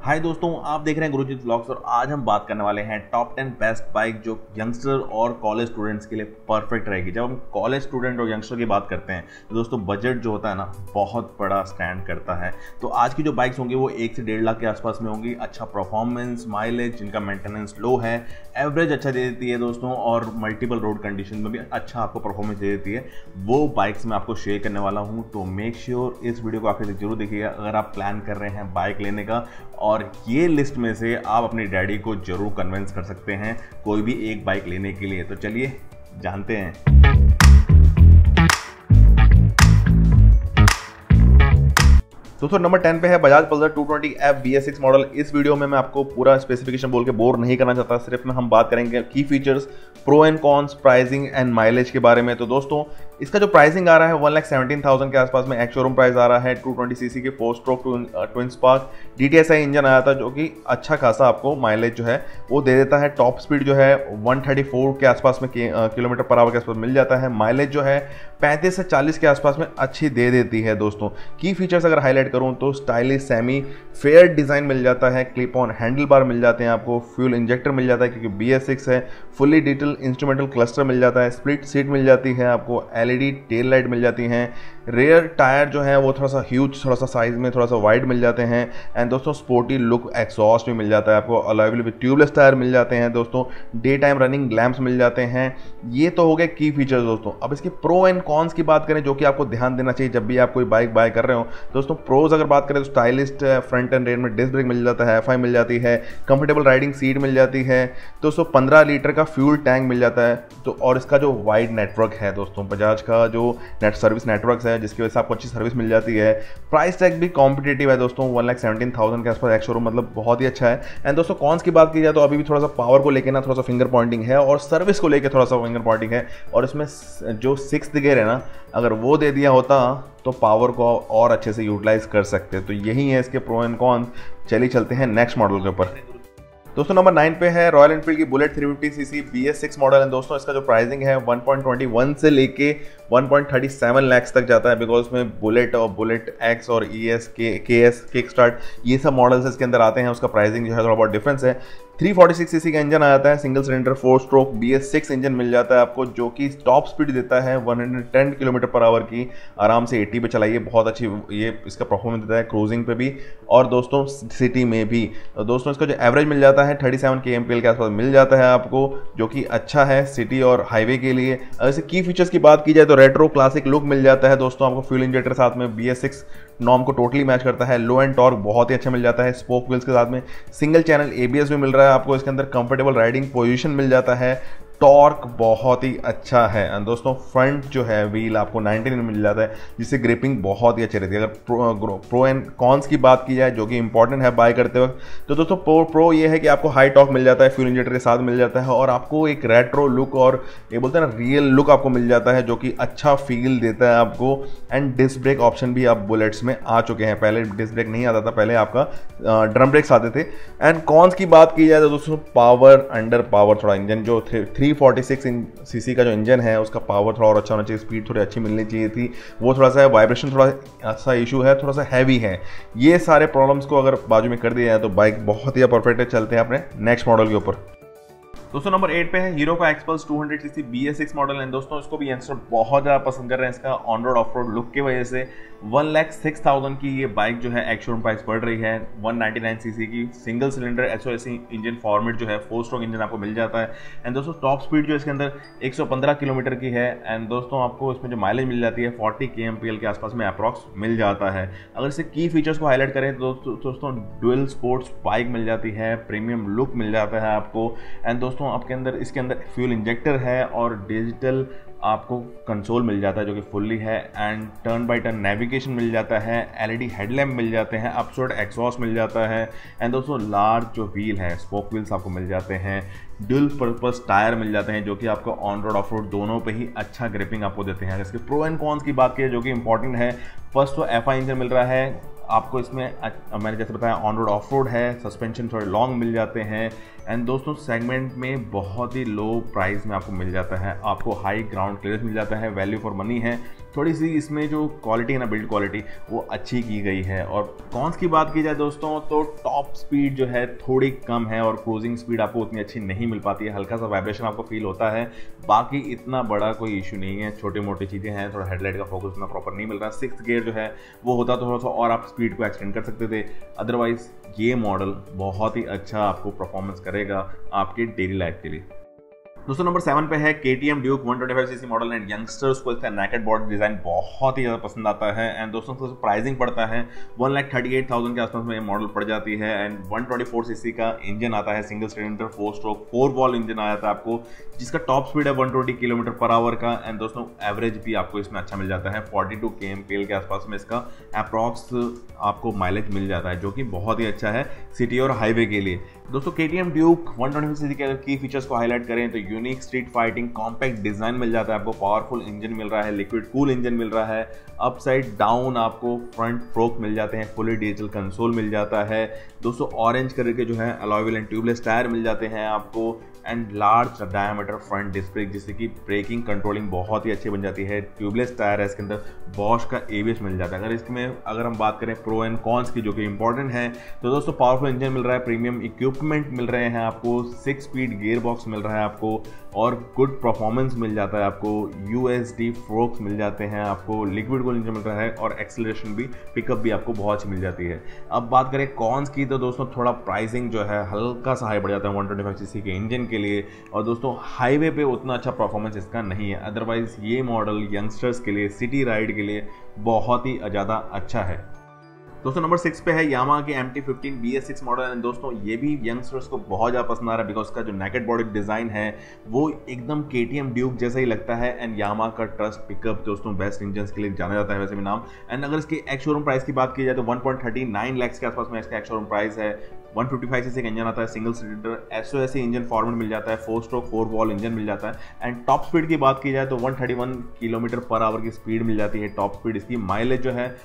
हाय दोस्तों, आप देख रहे हैं गुरुजीत व्लॉग्स और आज हम बात करने वाले हैं टॉप 10 बेस्ट बाइक जो यंगस्टर और कॉलेज स्टूडेंट्स के लिए परफेक्ट रहेगी। जब हम कॉलेज स्टूडेंट और यंगस्टर की बात करते हैं तो दोस्तों बजट जो होता है ना बहुत बड़ा स्टैंड करता है। तो आज की जो बाइक्स होंगी वो 1 से 1.5 लाख के आसपास में होंगी। अच्छा परफॉर्मेंस, माइलेज, जिनका मेंटेनेंस लो है, एवरेज अच्छा दे देती है दोस्तों और मल्टीपल रोड कंडीशन में भी अच्छा आपको परफॉर्मेंस दे देती है। वो बाइक्स मैं आपको शेयर करने वाला हूँ, तो मेक श्योर इस वीडियो को आखिर तक जरूर देखिएगा अगर आप प्लान कर रहे हैं बाइक लेने का। और ये लिस्ट में से आप अपने डैडी को जरूर कन्विंस कर सकते हैं कोई भी एक बाइक लेने के लिए। तो चलिए जानते हैं। दोस्तों नंबर 10 पे है Bajaj Pulsar 220F BS6 model. इस वीडियो में मैं आपको पूरा स्पेसिफिकेशन बोल के बोर नहीं करना चाहता, सिर्फ में हम बात करेंगे की features, pro and cons, pricing and mileage के बारे में। तो दोस्तों इसका जो प्राइसिंग आ रहा है 1,17,000 के आसपास में एक्स शोरूम प्राइस आ रहा है। 220cc के 4 stroke twin spark DTSI engine आया था जो कि अच्छा खासा आपको माइलेज जो है वो दे देता है। टॉप स्पीड जो है 134 के आसपास में किलोमीटर पर आवर के आसपास मिल जाता है। माइलेज जो है 35 से 40 के आसपास में अच्छी दे देती है। दोस्तों की फीचर्स अगर हाईलाइट करूं तो स्टाइलिश सेमी फेयर डिजाइन मिल जाता है, क्लिप ऑन हैंडल बार मिल जाते हैं आपको, फ्यूल इंजेक्टर मिल जाता है क्योंकि BS6 है, फुल्ली डिजिटल इंस्ट्रूमेंटल क्लस्टर मिल जाता है, स्प्लिट सीट मिल जाती है आपको, LED टेल लाइट मिल जाती हैं, रेयर टायर जो है वो थोड़ा सा ह्यूज, थोड़ा सा साइज में थोड़ा सा वाइड मिल जाते हैं। एंड दोस्तों स्पोर्टी लुक एग्जॉस्ट भी मिल जाता है आपको, अलॉयबल विद ट्यूबलेस टायर मिल जाते हैं दोस्तों, डे टाइम रनिंग लैंप्स मिल जाते हैं। ये तो हो गए की फीचर्स दोस्तों। अब इसके प्रो एंड कॉन्स की बात करें जो कि आपको ध्यान देना चाहिए जब भी आप कोई बाइक बाय कर रहे हो। दोस्तों प्रोज अगर बात करें तो स्टाइलिस्ट फ्रंट एंड रेयर में डिस्क ब्रेक मिल जाता है, FI मिल जाती है, कंफर्टेबल राइडिंग सीट मिल जाती है दोस्तों, 15 लीटर का फ्यूल टैंक मिल जाता है। तो और इसका जो वाइड नेटवर्क है दोस्तों, बजाज का जो सर्विस नेटवर्क है जिसकी वजह से आपको अच्छी सर्विस मिल जाती है। प्राइस टैग भी कॉम्पिटिटिव है दोस्तों, 1,17,000 के आसपास एक्स शोरूम मतलब बहुत ही अच्छा है। एंड दोस्तों कॉन्स की बात की जाए तो अभी भी थोड़ा सा पावर को लेकर ना थोड़ा सा फिंगर पॉइंटिंग है और सर्विस को लेकर थोड़ा सा फिंगर पॉइंटिंग है। और इसमें जो 6th गियर है ना, अगर वो दे दिया होता तो पावर को और अच्छे से यूटिलाइज कर सकते। तो यही है इसके प्रो एंड कॉन्स। चलिए चलते हैं नेक्स्ट मॉडल के ऊपर। दोस्तों नंबर 9 पे है रॉयल एनफील्ड की बुलेट 350cc BS6 मॉडल है। दोस्तों इसका जो प्राइसिंग है 1.21 से लेके 1.37 लाख तक जाता है, बिकॉज में बुलेट और बुलेट एक्स और ES KS किक स्टार्ट ये सब मॉडल्स इसके अंदर आते हैं। उसका प्राइसिंग जो है थोड़ा बहुत डिफरेंस है। 346cc का इंजन आता है, single cylinder 4 stroke BS6 engine मिल जाता है आपको जो कि टॉप स्पीड देता है 110 किलोमीटर पर आवर की, आराम से 80 पे चलाइए, बहुत अच्छी ये इसका परफॉर्मेंस देता है क्रूजिंग पे भी और दोस्तों सिटी में भी। तो दोस्तों इसका जो एवरेज मिल जाता है 37 kmpl के आसपास मिल जाता है आपको जो कि अच्छा है सिटी और हाईवे के लिए। अगर इसके की फीचर्स की बात की जाए तो रेट्रो क्लासिक लुक मिल जाता है दोस्तों आपको, फ्यूल इंजेक्टर साथ में BS6 नॉर्म को टोटली मैच करता है, लो एंड टॉर्क बहुत ही अच्छा मिल जाता है, स्पोक व्हील्स के साथ में सिंगल चैनल ABS भी मिल रहा है आपको इसके अंदर, कंफर्टेबल राइडिंग पोजीशन मिल जाता है, टॉर्क बहुत ही अच्छा है। एंड दोस्तों फ्रंट जो है व्हील आपको 19 में मिल जाता है जिससे ग्रिपिंग बहुत ही अच्छी रहती है। अगर प्रो एंड कॉन्स की बात की जाए जो कि इंपॉर्टेंट है बाय करते वक्त, तो दोस्तों प्रो ये है कि आपको हाई टॉर्क मिल जाता है, फ्यूल इंजेक्टर के साथ मिल जाता है और आपको एक रेट्रो लुक और ये बोलते हैं ना रियल लुक आपको मिल जाता है जो कि अच्छा फील देता है आपको। एंड डिस्क ब्रेक ऑप्शन भी आप बुलेट्स में आ चुके हैं, पहले डिस्क ब्रेक नहीं आता था, पहले आपका ड्रम ब्रेक्स आते थे। एंड कॉन्स की बात की जाए तो दोस्तों पावर अंडर पावर थोड़ा इंजन जो 346cc का जो इंजन है उसका पावर थोड़ा और अच्छा होना चाहिए, स्पीड थोड़ी अच्छी मिलनी चाहिए थी, वो थोड़ा सा वाइब्रेशन थोड़ा सा इशू है, थोड़ा सा हैवी है। ये सारे प्रॉब्लम्स को अगर बाजू में कर दिया जाए तो बाइक बहुत ही परफेक्ट है। चलते हैं अपने नेक्स्ट मॉडल के ऊपर। दोस्तों नंबर 8 पे है हीरो का एक्सपल्स 200cc BS6 मॉडल है। दोस्तों इसको भी यंगस्टर बहुत ज़्यादा पसंद कर रहे हैं, इसका on road off road look की वजह से 1,06,000 की ये बाइक जो है एक्स शोरूम प्राइस बढ़ रही है। 199cc की single cylinder SOS engine format जो है 4 स्ट्रोक इंजन आपको मिल जाता है। एंड दोस्तों टॉप स्पीड जो इसके अंदर 115 किलोमीटर की है। एंड दोस्तों आपको इसमें जो माइलेज मिल जाती है 40 kmpl के आसपास में अप्रॉक्स मिल जाता है। अगर इससे की फीचर्स को हाईलाइट करें तो दोस्तों डुअल स्पोर्ट्स बाइक मिल जाती है, प्रीमियम लुक मिल जाता है आपको। एंड दोस्तों आपके अंदर इसके अंदर फ्यूल इंजेक्टर है और डिजिटल आपको कंसोल मिल जाता है जो कि फुल्ली है। And turn by turn navigation मिल जाता है, LED हेडलैम्प मिल जाते हैं, अपसोर्ड एग्जॉस्ट मिल जाता है। एंड दोस्तों लार्ज जो व्हील है, स्पोक व्हील्स आपको मिल जाते हैं, ड्यूल पर्पस टायर मिल जाते हैं जो कि आपको ऑन रोड ऑफ रोड दोनों पे ही अच्छा ग्रिपिंग आपको देते हैं। अगर इसके प्रो एंड कॉन्स की बात की जो कि इंपॉर्टेंट है, फर्स्ट तो FI इंजन मिल रहा है आपको इसमें, मैंने जैसे बताया ऑन रोड ऑफ रोड है, सस्पेंशन थोड़े लॉन्ग मिल जाते हैं। एंड दोस्तों सेगमेंट में बहुत ही लो प्राइस में आपको मिल जाता है, आपको हाई ग्राउंड क्लियरेंस मिल जाता है, वैल्यू फॉर मनी है। थोड़ी सी इसमें जो क्वालिटी है ना, बिल्ड क्वालिटी, वो अच्छी की गई है। और कॉन्स की बात की जाए दोस्तों तो टॉप स्पीड जो है थोड़ी कम है और क्रूजिंग स्पीड आपको उतनी अच्छी नहीं मिल पाती है, हल्का सा वाइब्रेशन आपको फील होता है। बाकी इतना बड़ा कोई इशू नहीं है, छोटी मोटी चीज़ें हैं, थोड़ा हेडलाइट का फोकस उतना प्रॉपर नहीं मिल रहा। 6th गियर जो है वो होता तो थोड़ा सा और आप स्पीड को एक्सटेंड कर सकते थे। अदरवाइज ये मॉडल बहुत ही अच्छा आपको परफॉर्मेंस करेगा आपके डेली लाइफ के लिए। दोस्तों नंबर 7 पे है KTM Duke 125cc model and youngsters को इसका नेकेड बॉडी डिज़ाइन बहुत ही ज़्यादा पसंद आता है। एंड दोस्तों इसका प्राइसिंग पड़ता है 1,38,000 के आसपास में ये मॉडल पड़ जाती है। एंड 124cc का इंजन आता है, single cylinder 4 stroke 4 valve engine आया था आपको, जिसका टॉप स्पीड है 120 km/h का। एंड दोस्तों एवरेज भी आपको इसमें अच्छा मिल जाता है, 42 kmpl के आसपास में इसका अप्रॉक्स आपको माइलेज मिल जाता है, जो कि बहुत ही अच्छा है सिटी और हाईवे के लिए। दोस्तों KTM ड्यूक 125cc के अगर की फीचर्स को हाईलाइट करें तो unique street fighting compact design मिल जाता है आपको, पावरफुल इंजन मिल रहा है, लिक्विड कूल इंजन मिल रहा है, अपसाइड डाउन आपको फ्रंट फोर्क मिल जाते हैं, फुली डिजिटल कंसोल मिल जाता है। दोस्तों ऑरेंज कलर के जो है alloy wheel and tubeless tyre मिल जाते हैं आपको, and large diameter front disc brake, जिससे कि ब्रेकिंग कंट्रोलिंग बहुत ही अच्छी बन जाती है। ट्यूबलेस टायर है इसके अंदर, बॉश का ABS मिल जाता है। अगर हम बात करें प्रो एंड कॉन्स की जो कि इंपॉर्टेंट है, तो दोस्तों पावरफुल इंजन मिल रहा है, प्रीमियम इक्विपमेंट मिल रहे हैं आपको, 6 स्पीड गियर बॉक्स मिल रहा है आपको, और गुड परफॉर्मेंस मिल जाता है आपको, USD फोर्क्स मिल जाते हैं आपको, लिक्विड कूल इंजन मिल रहा है, और एक्सेलरेशन भी, पिकअप भी आपको बहुत अच्छी मिल जाती है। अब बात करें कॉन्स की तो दोस्तों थोड़ा प्राइसिंग जो है हल्का सा हाई बढ़ जाता है 125cc के इंजन के लिए, और दोस्तों हाईवे पे उतना अच्छा परफॉर्मेंस इसका नहीं है। अदरवाइज ये मॉडल यंगस्टर्स के लिए, सिटी राइड के लिए बहुत ही ज़्यादा अच्छा है। दोस्तों नंबर 6 पे है यामाहा की MT-15 BS6 मॉडल एंड दोस्तों ये भी यंगस्टर्स को बहुत ज़्यादा पसंद आ रहा है, बिकॉज का जो नेकेड बॉडी डिज़ाइन है वो एकदम KTM ड्यूक जैसा ही लगता है। एंड यामाहा का ट्रस्ट पिकअप दोस्तों बेस्ट इंजन्स के लिए जाना जाता है वैसे भी नाम। एंड अगर इसके एक्स शोरूम प्राइस की बात की जाए तो 1.39 लाख के आसपास में इसका एक्स शोरूम प्राइस है। 155cc का इंजन आता है, single cylinder SOSC engine format मिल जाता है, 4 स्ट्रोक 4 वॉल्व इंजन मिल जाता है। एंड टॉप स्पीड की बात की जाए तो 131 km/h की स्पीड मिल जाती है टॉप स्पीड इसकी। माइलेज जो है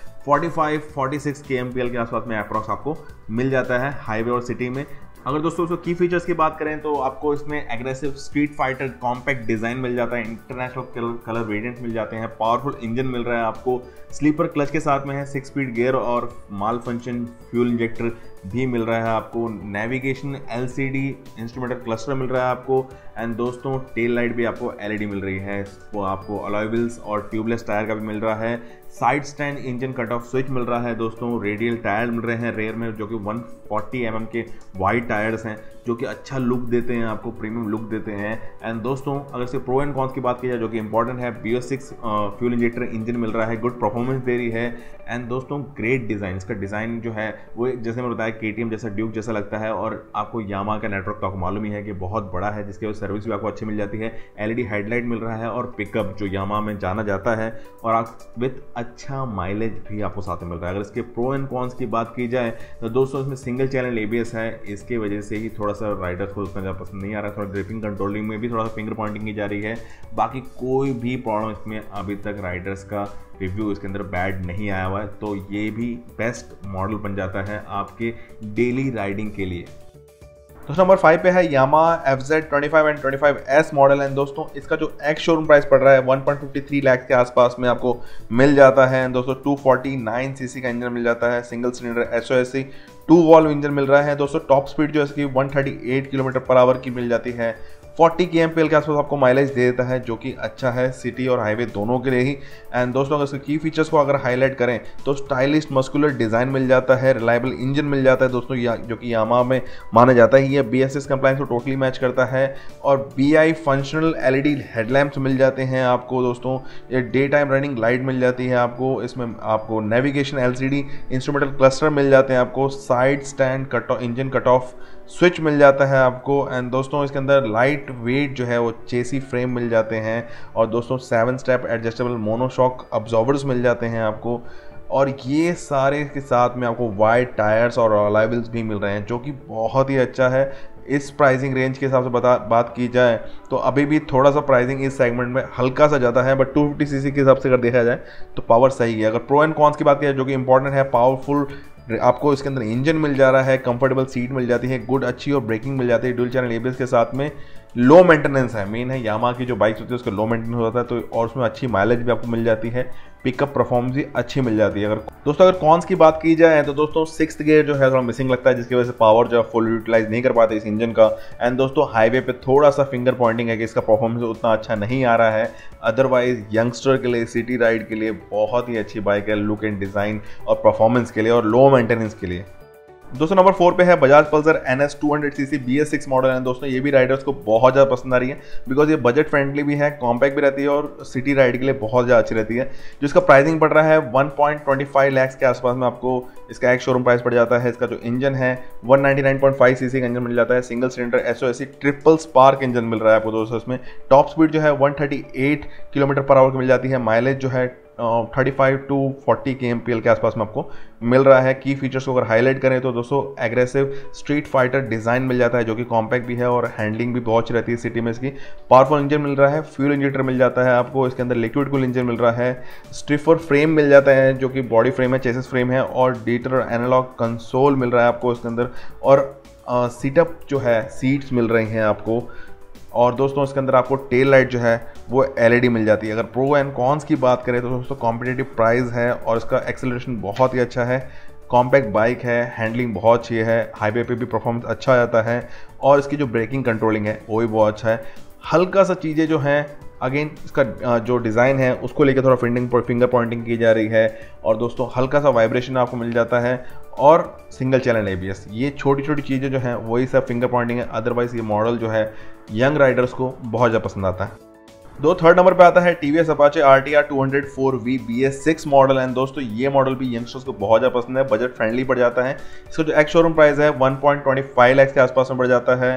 45-46 kmpl के आसपास में अप्रॉक्स आपको मिल जाता है हाईवे और सिटी में। अगर दोस्तों उसको की फीचर्स की बात करें तो आपको इसमें aggressive street fighter compact design मिल जाता है, इंटरनेशनल कलर वेरिएंट मिल जाते हैं, पावरफुल इंजन मिल रहा है आपको, स्लीपर क्लच के साथ में है, 6 स्पीड गियर और माल फंक्शन फ्यूल इंजेक्टर भी मिल रहा है आपको, नेविगेशन LCD इंस्ट्रूमेंटल क्लस्टर मिल रहा है आपको। एंड दोस्तों टेल लाइट भी आपको LED मिल रही है, वो आपको अलॉय व्हील्स और ट्यूबलेस टायर का भी मिल रहा है, side stand engine cut off switch मिल रहा है दोस्तों, रेडियल टायर मिल रहे हैं रेयर में जो कि 140 mm के वाइड टायर्स हैं जो कि अच्छा लुक देते हैं आपको, प्रीमियम लुक देते हैं। एंड दोस्तों अगर से प्रो एंड कॉन्स की बात की जाए जो कि इंपॉर्टेंट है, BS6 फ्यूल इंजेक्टर इंजन मिल रहा है, गुड परफॉर्मेंस दे रही है। एंड दोस्तों ग्रेट डिज़ाइन, इसका डिज़ाइन जो है वो जैसे मैंने बताया KTM जैसा ड्यूक जैसा लगता है, और आपको यामाहा का नेटवर्क तो आपको मालूम ही है कि बहुत बड़ा है, जिसके वजह सर्विस भी आपको अच्छी मिल जाती है, LED हेडलाइट मिल रहा है और पिकअप जो यामाहा में जाना जाता है, और आप विथ अच्छा माइलेज भी आपको साथ में मिल रहा है। अगर इसके प्रो एंड कॉन्स की बात की जाए तो दोस्तों इसमें सिंगल चैनल ABS है, इसके वजह से ही थोड़ा सा राइडर्स को उतना ज़्यादा पसंद नहीं आ रहा है, थोड़ा ग्रिपिंग कंट्रोलिंग में भी थोड़ा सा फिंगर पॉइंटिंग की जा रही है। बाकी कोई भी प्रॉब्लम इसमें अभी तक राइडर्स का रिव्यू इसके अंदर बैड नहीं आया हुआ है, तो ये भी बेस्ट मॉडल बन जाता है आपके डेली राइडिंग के लिए। तो नंबर 5 पे है Yamaha FZ25 and 25S model and दोस्तों इसका जो एक्स शोरूम प्राइस पड़ रहा है 1.53 लाख के आसपास में आपको मिल जाता है। दोस्तों 249cc का इंजन मिल जाता है, single cylinder SOSC 2 valve engine मिल रहा है दोस्तों, टॉप स्पीड जो है इसकी 138 km/h की मिल जाती है, 40 kmpl के आसपास आपको माइलेज दे देता है जो कि अच्छा है सिटी और हाईवे दोनों के लिए ही। एंड दोस्तों अगर इसके की फीचर्स को अगर हाईलाइट करें तो स्टाइलिश मस्कुलर डिज़ाइन मिल जाता है, रिलायबल इंजन मिल जाता है दोस्तों जो कि यामाहा में माना जाता है, ये BS6 कंप्लायंस को टोटली मैच करता है, और BI फंक्शनल LED हेडलैम्प्स मिल जाते हैं आपको दोस्तों, ये डे टाइम रनिंग लाइट मिल जाती है आपको, इसमें आपको नेविगेशन LCD इंस्ट्रूमेंटल क्लस्टर मिल जाते हैं आपको, side stand cut engine cut off switch मिल जाता है आपको। एंड दोस्तों इसके अंदर लाइट वेट जो है वो चेसी फ्रेम मिल जाते हैं, और दोस्तों 7 स्टेप एडजस्टेबल मोनोशॉक अब्जॉर्बर्स मिल जाते हैं आपको, और ये सारे के साथ में आपको वाइड टायर्स और अलॉय व्हील्स भी मिल रहे हैं जो कि बहुत ही अच्छा है। इस प्राइसिंग रेंज के हिसाब से बात की जाए तो अभी भी थोड़ा सा प्राइसिंग इस सेगमेंट में हल्का सा ज़्यादा है, बट 250cc के हिसाब से अगर देखा जाए तो पावर सही है। अगर प्रो एंड कॉन्स की बात की जाए जो कि इंपॉर्टेंट है, पावरफुल आपको इसके अंदर इंजन मिल जा रहा है, कंफर्टेबल सीट मिल जाती है, गुड अच्छी और ब्रेकिंग मिल जाती है, डुअल चैनल एबीएस के साथ में। लो मेंटेनेंस है, मेन है यामाहा की जो बाइक्स होती है उसका लो मेंटेनेंस होता है, तो और उसमें अच्छी माइलेज भी आपको मिल जाती है, पिकअप परफॉर्मेंस भी अच्छी मिल जाती है। अगर कॉन्स की बात की जाए तो दोस्तों 6th गियर जो है थोड़ा मिसिंग लगता है, जिसकी वजह से पावर जो है फुल यूटिलाइज नहीं कर पाते इस इंजन का। एंड दोस्तों हाईवे पे थोड़ा सा फिंगर पॉइंटिंग है कि इसका परफॉर्मेंस उतना अच्छा नहीं आ रहा है। अदरवाइज यंगस्टर के लिए, सिटी राइड के लिए बहुत ही अच्छी बाइक है, लुक एंड डिज़ाइन और परफॉर्मेंस के लिए और लो मेंटेनेंस के लिए। दोस्तों नंबर 4 पे है Bajaj Pulsar NS 200cc BS6 model है। दोस्तों ये भी राइडर्स को बहुत ज़्यादा पसंद आ रही है, बिकॉज ये बजट फ्रेंडली भी है, कॉम्पैक्ट भी रहती है और सिटी राइड के लिए बहुत ज़्यादा अच्छी रहती है। जिसका प्राइसिंग पड़ रहा है 1.25 लाख के आसपास में आपको इसका एक शोरूम प्राइस पड़ जाता है। इसका जो इंजन है 199.5 cc का इंजन मिल जाता है, single cylinder SOSC triple spark engine मिल रहा है आपको दोस्तों। इसमें टॉप स्पीड जो है 138 km/h की मिल जाती है, माइलेज जो है 35 to 40 kmpl के आसपास में आपको मिल रहा है। की फीचर्स को अगर हाईलाइट करें तो दोस्तों एग्रेसिव स्ट्रीट फाइटर डिज़ाइन मिल जाता है, जो कि कॉम्पैक्ट भी है और हैंडलिंग भी बहुत अच्छी रहती है सिटी में। इसकी पावरफुल इंजन मिल रहा है, फ्यूल इंजेक्टर मिल जाता है आपको, इसके अंदर लिक्विड कूल इंजन मिल रहा है, स्टिफर फ्रेम मिल जाता है जो कि बॉडी फ्रेम है, चेसिस फ्रेम है, और डिजिटल एनालॉग कंसोल मिल रहा है आपको इसके अंदर, और सीटअप जो है सीट्स मिल रही हैं आपको। और दोस्तों इसके अंदर आपको टेल लाइट जो है वो LED मिल जाती है। अगर प्रो एंड कॉन्स की बात करें तो दोस्तों कॉम्पिटिटिव प्राइस है और इसका एक्सेलरेशन बहुत ही अच्छा है, कॉम्पैक्ट बाइक है, हैंडलिंग बहुत अच्छी है, हाईवे पे भी परफॉर्मेंस अच्छा आता है, और इसकी जो ब्रेकिंग कंट्रोलिंग है वो भी बहुत अच्छा है। हल्का सा चीज़ें जो हैं अगेन इसका जो डिज़ाइन है उसको लेकर थोड़ा फिंगर पॉइंटिंग की जा रही है, और दोस्तों हल्का सा वाइब्रेशन आपको मिल जाता है, और सिंगल चैनल ABS। ये छोटी छोटी चीज़ें जो हैं वही सब फिंगर पॉइंटिंग है। अदरवाइज ये मॉडल जो है यंग राइडर्स को बहुत ज़्यादा पसंद आता है। थर्ड नंबर पे आता है TVS Apache RTR 204V BS6 model है। दोस्तों ये मॉडल भी यंगस्टर्स को बहुत ज़्यादा पसंद है, बजट फ्रेंडली पड़ जाता है। इसका जो एक्स शोरूम प्राइस है 1.25 लाख के आसपास में पड़ जाता है,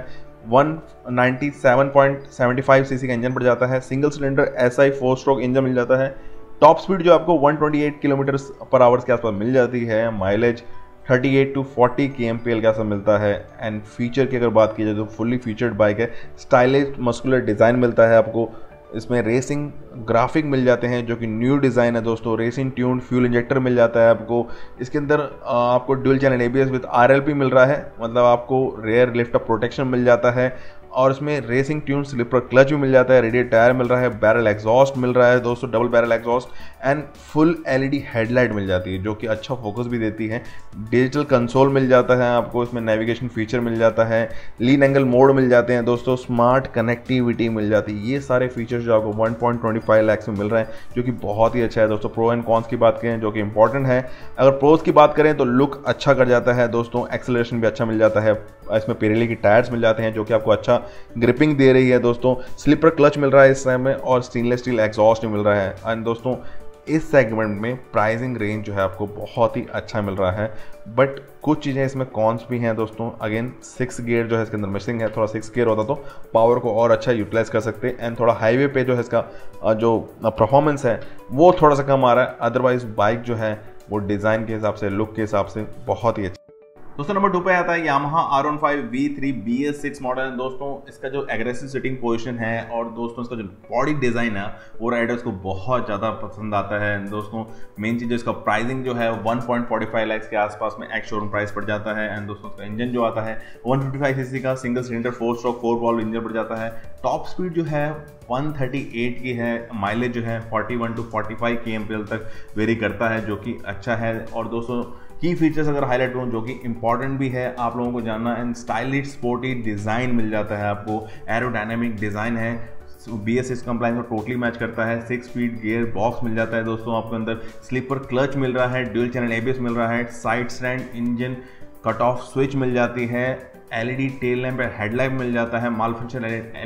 197.75 cc का इंजन पड़ जाता है, single cylinder SI four stroke engine मिल जाता है, टॉप स्पीड जो आपको 128 km/h के आसपास मिल जाती है, माइलेज 38 to 40 kmpl का सब मिलता है। एंड फीचर की अगर बात की जाए तो फुल्ली फीचर्ड बाइक है, स्टाइलिश मस्कुलर डिज़ाइन मिलता है आपको, इसमें रेसिंग ग्राफिक मिल जाते हैं जो कि न्यू डिज़ाइन है दोस्तों, रेसिंग ट्यून फ्यूल इंजेक्टर मिल जाता है आपको, इसके अंदर आपको dual channel ABS with RLP मिल रहा है, मतलब आपको रेयर लिफ्ट अप प्रोटेक्शन मिल जाता है, और इसमें रेसिंग ट्यून स्लिपर क्लच भी मिल जाता है, रेडियल टायर मिल रहा है, बैरल एग्जॉस्ट मिल रहा है दोस्तों, double barrel exhaust, and full LED headlight मिल जाती है जो कि अच्छा फोकस भी देती है, डिजिटल कंसोल मिल जाता है आपको, इसमें नेविगेशन फीचर मिल जाता है, लीन एंगल मोड मिल जाते हैं दोस्तों, स्मार्ट कनेक्टिविटी मिल जाती है। ये सारे फीचर्स जो आपको 1.25 लाख में मिल रहे हैं जो कि बहुत ही अच्छा है दोस्तों। प्रो एंड कॉन्स की बात करें जो कि इंपॉर्टेंट है, अगर प्रोज की बात करें तो लुक अच्छा कर जाता है दोस्तों, एक्सेलरेशन भी अच्छा मिल जाता है, इसमें पिरेली की टायर्स मिल जाते हैं जो कि आपको अच्छा ग्रिपिंग दे रही है दोस्तों, स्लिपर क्लच मिल रहा है इस टाइम में, और स्टेनलेस स्टील एग्जॉस्ट मिल रहा है। एंड दोस्तों इस सेगमेंट में प्राइसिंग रेंज जो है आपको बहुत ही अच्छा मिल रहा है, बट कुछ चीज़ें इसमें कॉन्स भी हैं दोस्तों। अगेन 6 गियर जो है इसके अंदर मिसिंग है, थोड़ा 6 गियर होता तो पावर को और अच्छा यूटिलाइज कर सकते, एंड थोड़ा हाईवे पे जो है इसका जो परफॉर्मेंस है वो थोड़ा सा कम आ रहा है। अदरवाइज बाइक जो है वो डिज़ाइन के हिसाब से, लुक के हिसाब से बहुत ही अच्छा। दोस्तों नंबर 2 पे आता है Yamaha R15 V3 BS6 model है। दोस्तों इसका जो एग्रेसिव सिटिंग पोजीशन है और दोस्तों इसका जो बॉडी डिज़ाइन है वो राइडर्स को बहुत ज़्यादा पसंद आता है। दोस्तों मेन चीज़ इसका प्राइसिंग जो है 1.45 लाख के आसपास में एक्स शोरूम प्राइस पड़ जाता है। एंड दोस्तों इसका इंजन जो आता है 155 cc का single cylinder four stroke four valve engine पड़ जाता है। टॉप स्पीड जो है 138 की है, माइलेज जो है 41 to 45 kmpl तक वेरी करता है जो कि अच्छा है। और दोस्तों की फीचर्स अगर हाईलाइट करूँ जो कि इंपॉर्टेंट भी है आप लोगों को जानना, एंड स्टाइलिश स्पोर्टी डिज़ाइन मिल जाता है आपको, एरोडायनेमिक डिज़ाइन है, BS6 कंप्लाइंस को टोटली मैच करता है, 6 स्पीड गियर बॉक्स मिल जाता है दोस्तों आपको, अंदर स्लीपर क्लच मिल रहा है, डुअल चैनल ABS मिल रहा है, side stand engine cut off switch मिल जाती है, LED टेल लैंप हेडलाइट मिल जाता है, multi function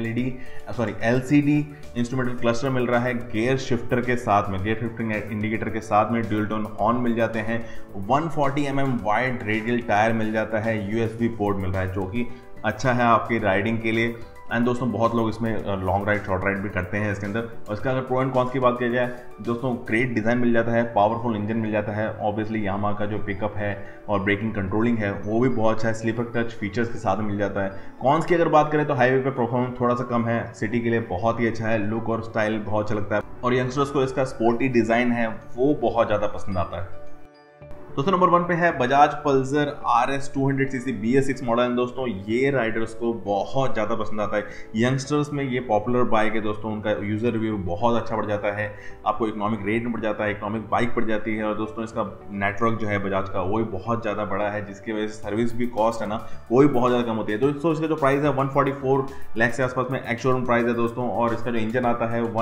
LCD instrumental cluster मिल रहा है, गियर शिफ्टर के साथ में, गियर शिफ्टिंग इंडिकेटर के साथ में ड्यूल टोन हॉर्न मिल जाते हैं, 140 mm वाइड रेडियल टायर मिल जाता है, USB पोर्ट मिल रहा है जो कि अच्छा है आपकी राइडिंग के लिए। एंड दोस्तों बहुत लोग इसमें लॉन्ग राइड शॉर्ट राइड भी करते हैं इसके अंदर। और इसका अगर प्रो एंड कॉन्स की बात की जाए दोस्तों, ग्रेट डिज़ाइन मिल जाता है, पावरफुल इंजन मिल जाता है, ऑब्वियसली यामाहा का जो पिकअप है और ब्रेकिंग कंट्रोलिंग है वो भी बहुत अच्छा है, स्लीपर टच फीचर्स के साथ मिल जाता है। कॉन्स की अगर बात करें तो हाईवे पे परफॉर्मेंस थोड़ा सा कम है, सिटी के लिए बहुत ही अच्छा है, लुक और स्टाइल बहुत अच्छा लगता है, और यंगस्टर्स को इसका स्पोर्टी डिज़ाइन है वो बहुत ज़्यादा पसंद आता है। दोस्तों नंबर 1 पे है Bajaj Pulsar RS 200cc BS6 model. दोस्तों ये राइडर्स को बहुत ज़्यादा पसंद आता है, यंगस्टर्स में ये पॉपुलर बाइक है दोस्तों। उनका यूज़र रिव्यू बहुत अच्छा बढ़ जाता है, आपको इकोनॉमिक रेट में बढ़ जाता है, इकोनॉमिक बाइक पड़ जाती है। और दोस्तों इसका नेटवर्क जो है बजाज का वो भी बहुत ज़्यादा बड़ा है, जिसकी वजह से सर्विस भी कॉस्ट है ना वो भी बहुत ज़्यादा कम होती है। दोस्तों इसका जो प्राइस है 144 लाख के आसपास में एक्स शोरूम प्राइस है दोस्तों। और इसका जो इंजन आता है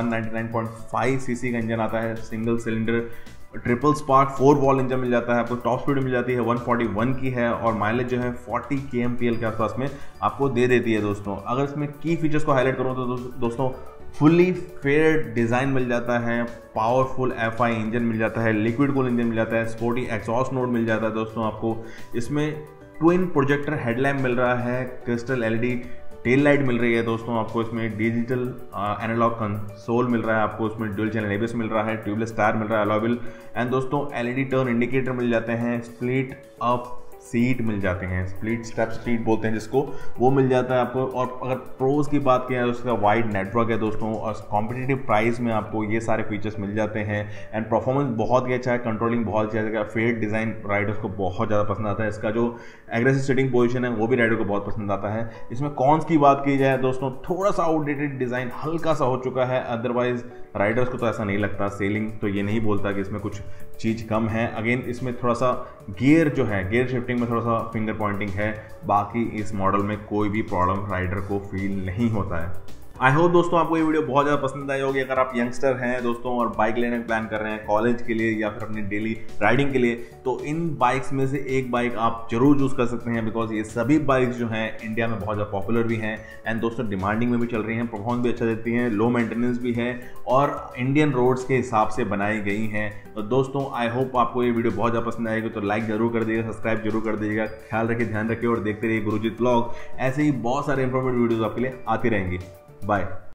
199.5cc का इंजन आता है, single cylinder triple spark 4 valve engine मिल जाता है आपको। टॉप स्पीड मिल जाती है 141 की है, और माइलेज जो है 40 kmpl के आसपास में आपको दे देती है दोस्तों। अगर इसमें की फीचर्स को हाईलाइट करूँ तो दोस्तों फुल्ली फेयर डिज़ाइन मिल जाता है, पावरफुल FI इंजन मिल जाता है, लिक्विड कूल इंजन मिल जाता है, स्पोर्टी एग्जॉस्ट नोड मिल जाता है दोस्तों आपको। इसमें ट्विन प्रोजेक्टर हेडलैम्प मिल रहा है, क्रिस्टल LED टेल लाइट मिल रही है दोस्तों आपको। इसमें डिजिटल एनालॉग कंसोल मिल रहा है आपको, उसमें ड्यूल चैनल ABS मिल रहा है, ट्यूबलेस टायर मिल रहा है अलॉय व्हील, एंड दोस्तों LED टर्न इंडिकेटर मिल जाते हैं, स्प्लिट अप सीट मिल जाते हैं, स्प्लिट स्टेप सीट बोलते हैं जिसको, वो मिल जाता है आपको। और अगर प्रोज की बात करें तो उसका वाइड नेटवर्क है दोस्तों, और कॉम्पिटिटिव प्राइस में आपको ये सारे फीचर्स मिल जाते हैं। एंड परफॉर्मेंस बहुत ही अच्छा है, कंट्रोलिंग बहुत अच्छा है, फेयर डिज़ाइन राइडर्स को बहुत ज़्यादा पसंद आता है। इसका जो एग्रेसिव सिटिंग पोजीशन है वो भी राइडर को बहुत पसंद आता है। इसमें कॉन्स की बात की जाए दोस्तों, थोड़ा सा आउटडेटेड डिज़ाइन हल्का सा हो चुका है, अदरवाइज राइडर्स को तो ऐसा नहीं लगता। सेलिंग तो ये नहीं बोलता कि इसमें कुछ चीज़ कम है। अगेन इसमें थोड़ा सा गियर जो है, गियर शिफ्टिंग में थोड़ा सा फिंगर पॉइंटिंग है, बाकी इस मॉडल में कोई भी प्रॉब्लम राइडर को फील नहीं होता है। आई होप दोस्तों आपको ये वीडियो बहुत ज़्यादा पसंद आई होगी। अगर आप यंगस्टर हैं दोस्तों और बाइक लेने का प्लान कर रहे हैं कॉलेज के लिए या फिर अपनी डेली राइडिंग के लिए, तो इन बाइक्स में से एक बाइक आप जरूर चूज़ कर सकते हैं, बिकॉज ये सभी बाइक्स जो हैं इंडिया में बहुत ज़्यादा पॉपुलर भी हैं, एंड दोस्तों डिमांडिंग में भी चल रही हैं, परफॉर्मेंस भी अच्छा देती हैं, लो मेंटेनेंस भी है, और इंडियन रोड्स के हिसाब से बनाई गई हैं। तो दोस्तों आई होप आपको ये वीडियो बहुत ज़्यादा पसंद आएगी, तो लाइक जरूर कर दीजिएगा, सब्सक्राइब जरूर कर दीजिएगा। ख्याल रखिए, ध्यान रखिए और देखते रहिए गुरुजीत व्लॉग। ऐसे ही बहुत सारे इंफॉर्मेटिव वीडियोज़ आपके लिए आती रहेंगी। बाय।